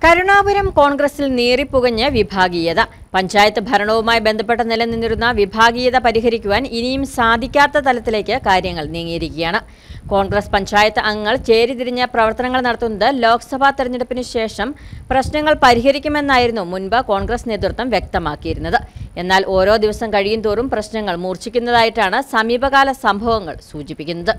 കരുണാപുരം കോൺഗ്രസിൽ നീറിപ്പുകഞ്ഞ് വിഭാഗീയത. പഞ്ചായത്ത് ഭരണവുമായി ബന്ധപ്പെട്ട് നിലനിന്നിരുന്ന വിഭാഗീയത പരിഹരിക്കുവാൻ ഇനിയും സാധിക്കാത്ത തലത്തിലേക്ക് കാര്യങ്ങൾ നീങ്ങിയിരിക്കുകയാണ്. കോൺഗ്രസ് പഞ്ചായത്ത് അംഗങ്ങൾ ചേരിതിരിഞ്ഞ പ്രവർത്തനങ്ങൾ നടത്തുന്നത് ലോക്സഭാ തെരഞ്ഞെടുപ്പിന് ശേഷം പ്രശ്നങ്ങൾ പരിഹരിക്കുമെന്നായിരുന്നു മുൻപ് കോൺഗ്രസ് നേതൃത്വം വ്യക്തമാക്കിയിരുന്നത്. എന്നാൽ ഓരോ ദിവസം കഴിയുന്തോറും പ്രശ്നങ്ങൾ മൂർച്ഛിക്കുന്നതായിട്ടാണ് സമീപകാല സംഭവങ്ങൾ സൂചിപ്പിക്കുന്നത്.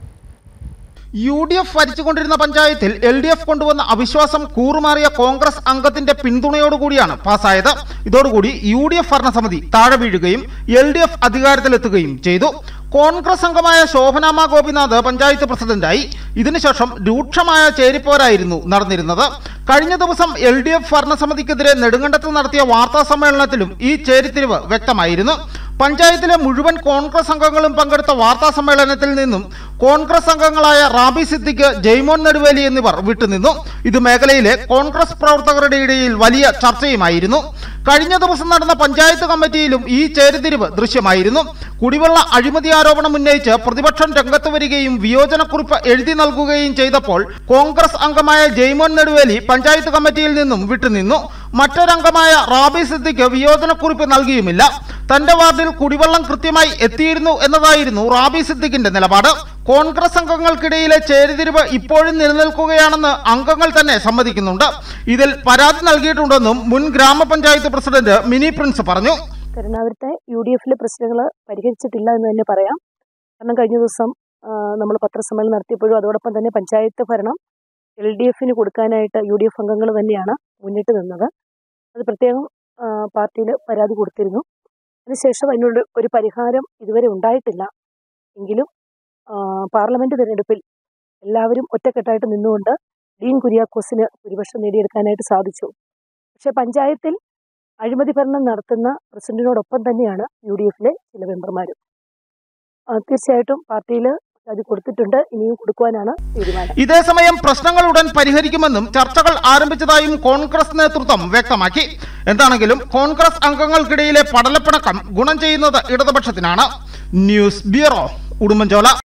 UDF ഭരിച്ചുകൊണ്ടിരുന്ന പഞ്ചായത്തിൽ LDF കൊണ്ടുവന്ന അവിശ്വാസം കൂറുമാറിയ കോൺഗ്രസ് അംഗത്തിന്റെ പിന്തുണയോടുകൂടിയാണ് പാസ്സായത്. ഇതോടുകൂടി UDF ഭരണസമിതി താഴെ വീഴുകയും LDF അധികാരത്തിലെത്തുകയും ചെയ്തു. കോൺഗ്രസ് അംഗമായ ശോഭനാമ ഗോപിനാഥ് പഞ്ചായത്ത് പ്രസിഡന്റായി. ഇതിനുശേഷം രൂക്ഷമായ ചേരിപ്പോരായിരുന്നു നടന്നിരുന്നത്. കഴിഞ്ഞ ദിവസം LDF ഭരണസമിതിക്കെതിരെ നെടുങ്കണ്ടത്ത് നടത്തിയ വാർത്താ സമ്മേളനത്തിലും ഈ ചേരിതിരിവ് വ്യക്തമായിരുന്നു. പഞ്ചായത്തിലെ മുഴുവൻ കോൺഗ്രസ് അംഗങ്ങളും പങ്കെടുത്ത വാർത്താ സമ്മേളനത്തിൽ നിന്നും കോൺഗ്രസ് അംഗങ്ങളായ റാബി സിദ്ദിഖ്, ജയ്മോൻ നെടുവേലി എന്നിവർ വിട്ടുനിന്നു. ഇത് മേഖലയിലെ കോൺഗ്രസ് പ്രവർത്തകരുടെ ഇടയിൽ വലിയ ചർച്ചയുമായിരുന്നു. കഴിഞ്ഞ ദിവസം നടന്ന പഞ്ചായത്ത് കമ്മിറ്റിയിലും ഈ ചേരിതിരിവ് ദൃശ്യമായിരുന്നു. കുടിവെള്ള അഴിമതി ആരോപണം ഉന്നയിച്ച് പ്രതിപക്ഷം രംഗത്ത് വരികയും വിയോജനക്കുറിപ്പ് എഴുതി നൽകുകയും ചെയ്തപ്പോൾ കോൺഗ്രസ് അംഗമായ ജയ്മോൻ നെടുവേലി പഞ്ചായത്ത് കമ്മിറ്റിയിൽ നിന്നും വിട്ടുനിന്നു. മറ്റൊരംഗമായ റാബി സിദ്ദിഖ് വിയോജനക്കുറിപ്പ് നൽകിയുമില്ല. തന്റെ വാർഡിൽ കുടിവെള്ളം കൃത്യമായി എത്തിയിരുന്നു എന്നതായിരുന്നു റാബി സിദ്ദിഖിന്റെ നിലപാട്. കോൺഗ്രസ് അംഗങ്ങൾക്കിടയിലെ ചേരിതിരിവ് ഇപ്പോഴും നിലനിൽക്കുകയാണെന്ന് അംഗങ്ങൾ തന്നെ സമ്മതിക്കുന്നുണ്ട്. ഇതിൽ പരാതി നൽകിയിട്ടുണ്ടെന്നും മുൻ ഗ്രാമപഞ്ചായത്ത് പ്രസിഡന്റ് മിനി പ്രിൻസ് പറഞ്ഞു. കരുണാപുരത്തെ UDFിലെ പ്രശ്നങ്ങൾ പരിഹരിച്ചിട്ടില്ല എന്ന് തന്നെ പറയാം. കാരണം കഴിഞ്ഞ ദിവസം നമ്മൾ പത്രസമ്മേളനം നടത്തിയപ്പോഴും അതോടൊപ്പം തന്നെ പഞ്ചായത്ത് ഭരണം LDFിന് കൊടുക്കാനായിട്ട് UDF അംഗങ്ങൾ തന്നെയാണ് മുന്നിട്ട് നിന്നത്. അത് പ്രത്യേകം പാർട്ടിയിൽ പരാതി കൊടുത്തിരുന്നു. അതിനുശേഷം അതിനുള്ള ഒരു പരിഹാരം ഇതുവരെ ഉണ്ടായിട്ടില്ല. എങ്കിലും പാർലമെന്റ് തിരഞ്ഞെടുപ്പിൽ എല്ലാവരും ഒറ്റക്കെട്ടായിട്ട് നിന്നുകൊണ്ട് ഡീൻ കുര്യാക്കോസിന് ഭൂരിപക്ഷം നേടിയെടുക്കാനായിട്ട് സാധിച്ചു. പക്ഷേ പഞ്ചായത്തിൽ അഴിമതി ഭരണം നടത്തുന്ന പ്രസിഡന്റിനോടൊപ്പം തന്നെയാണ് UDFിലെ ചില മെമ്പർമാരും. തീർച്ചയായിട്ടും പാർട്ടിയിൽ അത് കൊടുത്തിട്ടുണ്ട്, ഇനിയും കൊടുക്കുവാനാണ് തീരുമാനം. ഇതേസമയം പ്രശ്നങ്ങൾ ഉടൻ പരിഹരിക്കുമെന്നും ചർച്ചകൾ ആരംഭിച്ചതായും കോൺഗ്രസ് നേതൃത്വം വ്യക്തമാക്കി. എന്താണെങ്കിലും കോൺഗ്രസ് അംഗങ്ങൾക്കിടയിലെ പടലപ്പിണക്കം ഗുണം ചെയ്യുന്നത് ഇടതുപക്ഷത്തിനാണ്. News bureau, Udumbanchola.